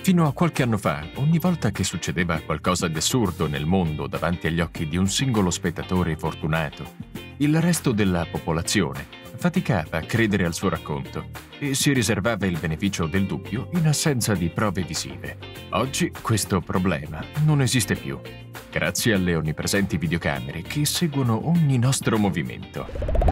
Fino a qualche anno fa, ogni volta che succedeva qualcosa di assurdo nel mondo davanti agli occhi di un singolo spettatore fortunato, il resto della popolazione faticava a credere al suo racconto e si riservava il beneficio del dubbio in assenza di prove visive. Oggi questo problema non esiste più, grazie alle onnipresenti videocamere che seguono ogni nostro movimento.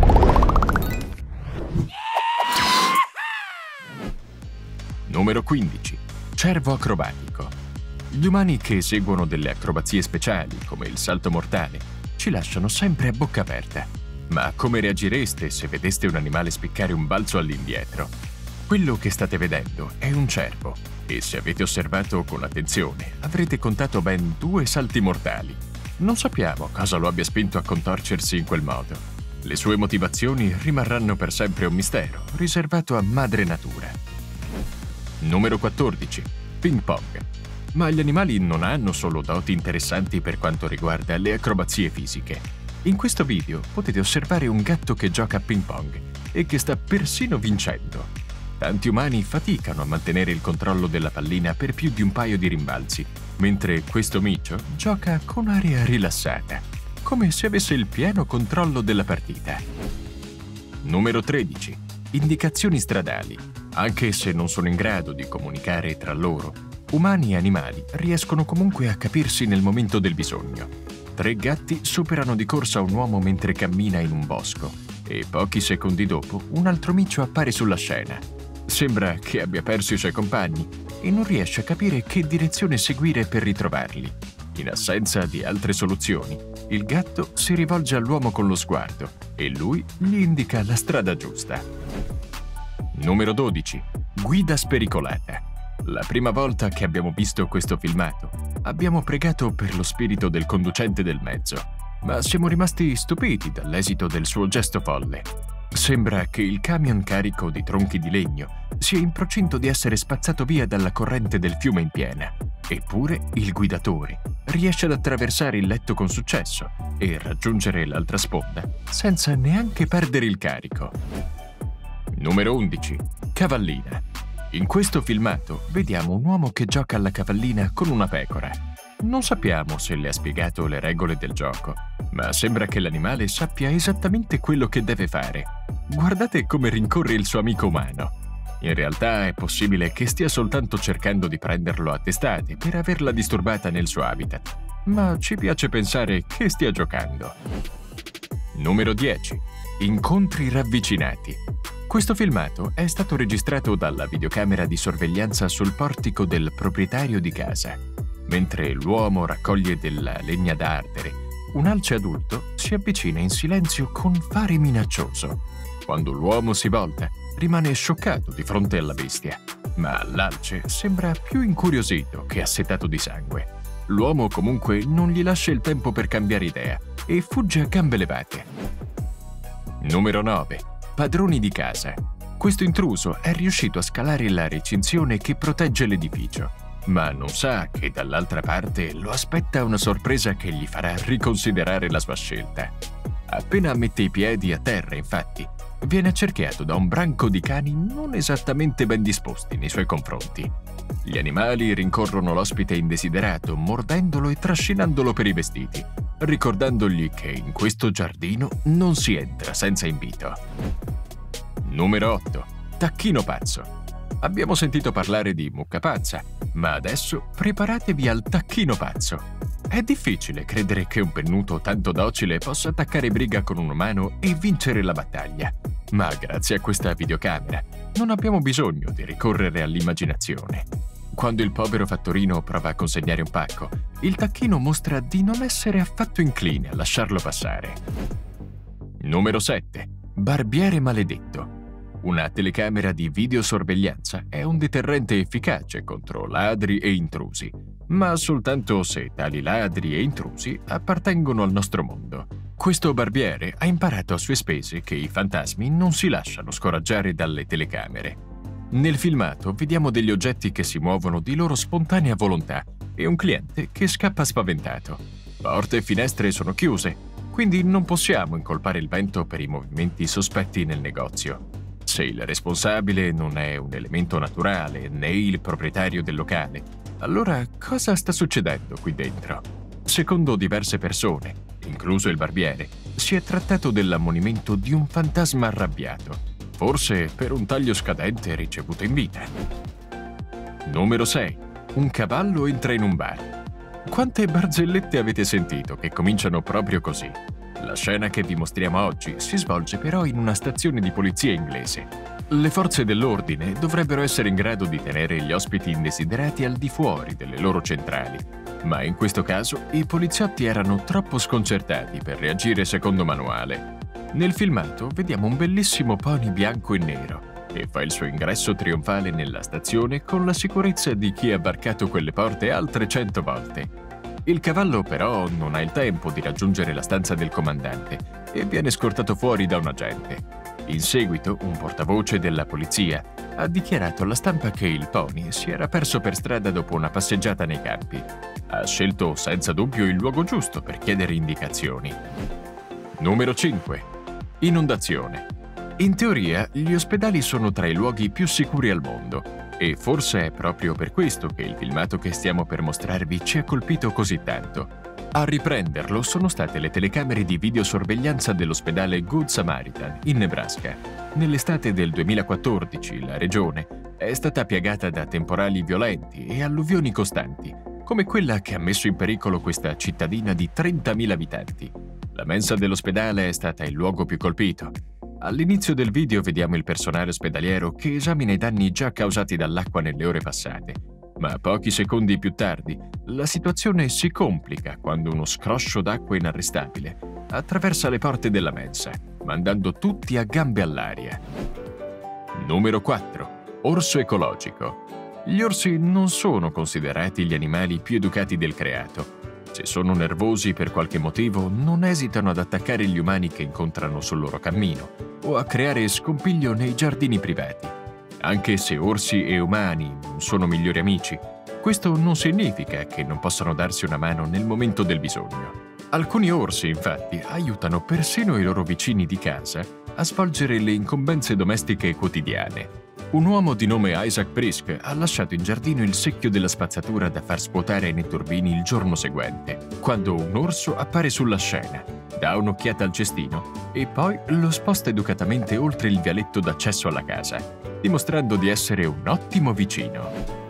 Numero 15. Cervo acrobatico. Gli umani che eseguono delle acrobazie speciali, come il salto mortale, ci lasciano sempre a bocca aperta. Ma come reagireste se vedeste un animale spiccare un balzo all'indietro? Quello che state vedendo è un cervo, e se avete osservato con attenzione, avrete contato ben 2 salti mortali. Non sappiamo cosa lo abbia spinto a contorcersi in quel modo. Le sue motivazioni rimarranno per sempre un mistero, riservato a madre natura. Numero 14. Ping pong. Ma gli animali non hanno solo doti interessanti per quanto riguarda le acrobazie fisiche. In questo video potete osservare un gatto che gioca a ping pong e che sta persino vincendo. Tanti umani faticano a mantenere il controllo della pallina per più di un paio di rimbalzi, mentre questo micio gioca con aria rilassata, come se avesse il pieno controllo della partita. Numero 13. Indicazioni stradali. Anche se non sono in grado di comunicare tra loro, umani e animali riescono comunque a capirsi nel momento del bisogno. 3 gatti superano di corsa un uomo mentre cammina in un bosco e pochi secondi dopo un altro micio appare sulla scena. Sembra che abbia perso i suoi compagni e non riesce a capire che direzione seguire per ritrovarli. In assenza di altre soluzioni, il gatto si rivolge all'uomo con lo sguardo e lui gli indica la strada giusta. Numero 12. Guida spericolata. La prima volta che abbiamo visto questo filmato, abbiamo pregato per lo spirito del conducente del mezzo, ma siamo rimasti stupiti dall'esito del suo gesto folle. Sembra che il camion carico di tronchi di legno sia in procinto di essere spazzato via dalla corrente del fiume in piena. Eppure il guidatore riesce ad attraversare il letto con successo e raggiungere l'altra sponda senza neanche perdere il carico. Numero 11. Cavallina. In questo filmato vediamo un uomo che gioca alla cavallina con una pecora. Non sappiamo se le ha spiegato le regole del gioco, ma sembra che l'animale sappia esattamente quello che deve fare. Guardate come rincorre il suo amico umano. In realtà è possibile che stia soltanto cercando di prenderlo a testate per averla disturbata nel suo habitat, ma ci piace pensare che stia giocando. Numero 10. Incontri ravvicinati. Questo filmato è stato registrato dalla videocamera di sorveglianza sul portico del proprietario di casa. Mentre l'uomo raccoglie della legna da ardere, un alce adulto si avvicina in silenzio con fare minaccioso. Quando l'uomo si volta, rimane scioccato di fronte alla bestia, ma l'alce sembra più incuriosito che assetato di sangue. L'uomo comunque non gli lascia il tempo per cambiare idea e fugge a gambe levate. Numero 9. Padroni di casa. Questo intruso è riuscito a scalare la recinzione che protegge l'edificio, ma non sa che dall'altra parte lo aspetta una sorpresa che gli farà riconsiderare la sua scelta. Appena mette i piedi a terra, infatti, viene accerchiato da un branco di cani non esattamente ben disposti nei suoi confronti. Gli animali rincorrono l'ospite indesiderato, mordendolo e trascinandolo per i vestiti, ricordandogli che in questo giardino non si entra senza invito. Numero 8. Tacchino pazzo. Abbiamo sentito parlare di mucca pazza, ma adesso preparatevi al tacchino pazzo. È difficile credere che un pennuto tanto docile possa attaccare briga con un umano e vincere la battaglia. Ma grazie a questa videocamera non abbiamo bisogno di ricorrere all'immaginazione. Quando il povero fattorino prova a consegnare un pacco, il tacchino mostra di non essere affatto incline a lasciarlo passare. Numero 7. Barbiere maledetto. Una telecamera di videosorveglianza è un deterrente efficace contro ladri e intrusi, ma soltanto se tali ladri e intrusi appartengono al nostro mondo. Questo barbiere ha imparato a sue spese che i fantasmi non si lasciano scoraggiare dalle telecamere. Nel filmato vediamo degli oggetti che si muovono di loro spontanea volontà e un cliente che scappa spaventato. Porte e finestre sono chiuse, quindi non possiamo incolpare il vento per i movimenti sospetti nel negozio. Se il responsabile non è un elemento naturale né il proprietario del locale, allora cosa sta succedendo qui dentro? Secondo diverse persone, incluso il barbiere, si è trattato dell'ammonimento di un fantasma arrabbiato, forse per un taglio scadente ricevuto in vita. Numero 6. Un cavallo entra in un bar. Quante barzellette avete sentito che cominciano proprio così? La scena che vi mostriamo oggi si svolge però in una stazione di polizia inglese. Le forze dell'ordine dovrebbero essere in grado di tenere gli ospiti indesiderati al di fuori delle loro centrali, ma in questo caso i poliziotti erano troppo sconcertati per reagire secondo manuale. Nel filmato vediamo un bellissimo pony bianco e nero che fa il suo ingresso trionfale nella stazione con la sicurezza di chi ha varcato quelle porte altre 100 volte. Il cavallo però non ha il tempo di raggiungere la stanza del comandante e viene scortato fuori da un agente. In seguito, un portavoce della polizia ha dichiarato alla stampa che il pony si era perso per strada dopo una passeggiata nei campi. Ha scelto senza dubbio il luogo giusto per chiedere indicazioni. Numero 5. Inondazione. In teoria, gli ospedali sono tra i luoghi più sicuri al mondo e forse è proprio per questo che il filmato che stiamo per mostrarvi ci ha colpito così tanto. A riprenderlo sono state le telecamere di videosorveglianza dell'ospedale Good Samaritan in Nebraska. Nell'estate del 2014 la regione è stata piagata da temporali violenti e alluvioni costanti, come quella che ha messo in pericolo questa cittadina di 30.000 abitanti. La mensa dell'ospedale è stata il luogo più colpito. All'inizio del video vediamo il personale ospedaliero che esamina i danni già causati dall'acqua nelle ore passate. Ma pochi secondi più tardi, la situazione si complica quando uno scroscio d'acqua inarrestabile attraversa le porte della mensa, mandando tutti a gambe all'aria. Numero 4. Orso ecologico. Gli orsi non sono considerati gli animali più educati del creato. Se sono nervosi per qualche motivo, non esitano ad attaccare gli umani che incontrano sul loro cammino o a creare scompiglio nei giardini privati. Anche se orsi e umani non sono migliori amici, questo non significa che non possano darsi una mano nel momento del bisogno. Alcuni orsi, infatti, aiutano persino i loro vicini di casa a svolgere le incombenze domestiche quotidiane. Un uomo di nome Isaac Brisk ha lasciato in giardino il secchio della spazzatura da far svuotare ai netturbini il giorno seguente, quando un orso appare sulla scena, dà un'occhiata al cestino e poi lo sposta educatamente oltre il vialetto d'accesso alla casa, dimostrando di essere un ottimo vicino.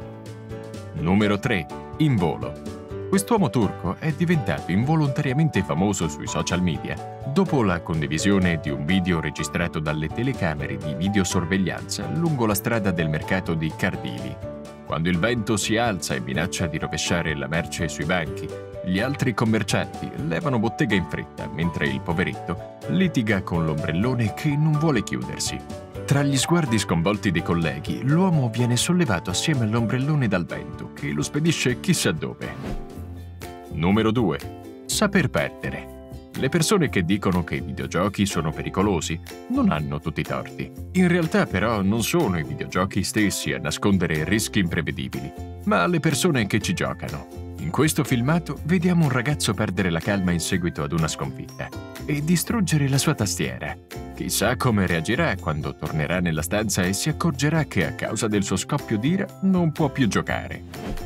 Numero 3. In volo. Quest'uomo turco è diventato involontariamente famoso sui social media dopo la condivisione di un video registrato dalle telecamere di videosorveglianza lungo la strada del mercato di Kardili. Quando il vento si alza e minaccia di rovesciare la merce sui banchi, gli altri commercianti levano bottega in fretta, mentre il poveretto litiga con l'ombrellone che non vuole chiudersi. Tra gli sguardi sconvolti dei colleghi, l'uomo viene sollevato assieme all'ombrellone dal vento, che lo spedisce chissà dove. Numero 2. Saper perdere. Le persone che dicono che i videogiochi sono pericolosi non hanno tutti i torti. In realtà però non sono i videogiochi stessi a nascondere rischi imprevedibili, ma le persone che ci giocano. In questo filmato vediamo un ragazzo perdere la calma in seguito ad una sconfitta e distruggere la sua tastiera. Chissà come reagirà quando tornerà nella stanza e si accorgerà che a causa del suo scoppio d'ira non può più giocare.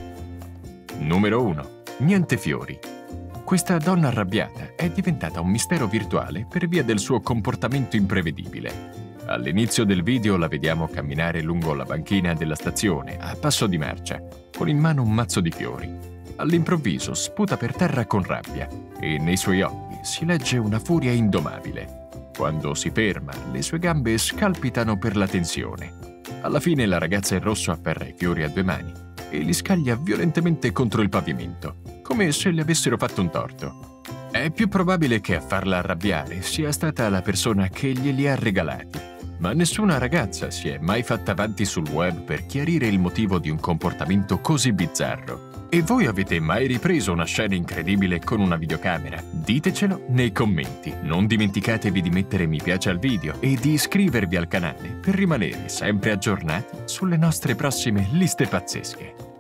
Numero 1. Niente fiori. Questa donna arrabbiata è diventata un mistero virtuale per via del suo comportamento imprevedibile. All'inizio del video la vediamo camminare lungo la banchina della stazione a passo di marcia, con in mano un mazzo di fiori. All'improvviso sputa per terra con rabbia e nei suoi occhi si legge una furia indomabile. Quando si ferma, le sue gambe scalpitano per la tensione. Alla fine la ragazza in rosso afferra i fiori a 2 mani e li scaglia violentemente contro il pavimento, come se le avessero fatto un torto. È più probabile che a farla arrabbiare sia stata la persona che glieli ha regalati, ma nessuna ragazza si è mai fatta avanti sul web per chiarire il motivo di un comportamento così bizzarro. E voi avete mai ripreso una scena incredibile con una videocamera? Ditecelo nei commenti. Non dimenticatevi di mettere mi piace al video e di iscrivervi al canale per rimanere sempre aggiornati sulle nostre prossime liste pazzesche.